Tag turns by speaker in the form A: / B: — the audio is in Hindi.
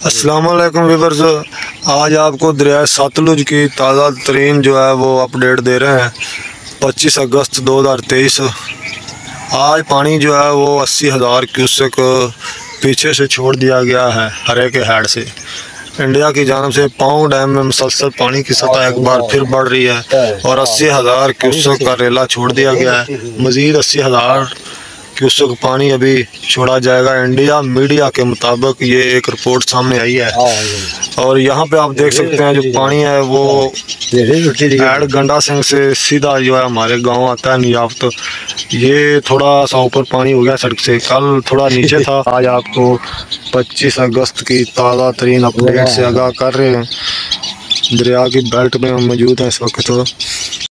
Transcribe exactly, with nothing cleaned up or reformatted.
A: अस्सलाम वालेकुम व्यूअर्स, आज आपको दरिया सतलुज की ताज़ा तरीन जो है वो अपडेट दे रहे हैं। पच्चीस अगस्त दो हज़ार तेईस। आज पानी जो है वो अस्सी हज़ार क्यूसेक पीछे से छोड़ दिया गया है हरे के हेड से। इंडिया की जानब से पाँव डैम में मुसलसल पानी की सतह एक बार फिर बढ़ रही है और अस्सी हज़ार क्यूसेक का रेला छोड़ दिया गया है। मज़ीद अस्सी हज़ार क्यूसेक पानी अभी छोड़ा जाएगा। इंडिया मीडिया के मुताबिक ये एक रिपोर्ट सामने आई है और यहाँ पे आप देख सकते हैं जो पानी है वो एड गंडा सिंह से सीधा जो है हमारे गांव आता है नियाफ्त। ये थोड़ा सा ऊपर पानी हो गया सड़क से, कल थोड़ा नीचे था। आज आपको पच्चीस अगस्त की ताज़ा तरीन अपडेट से आगाह कर रहे हैं। दरिया की बेल्ट में हम मौजूद हैं इस वक्त। तो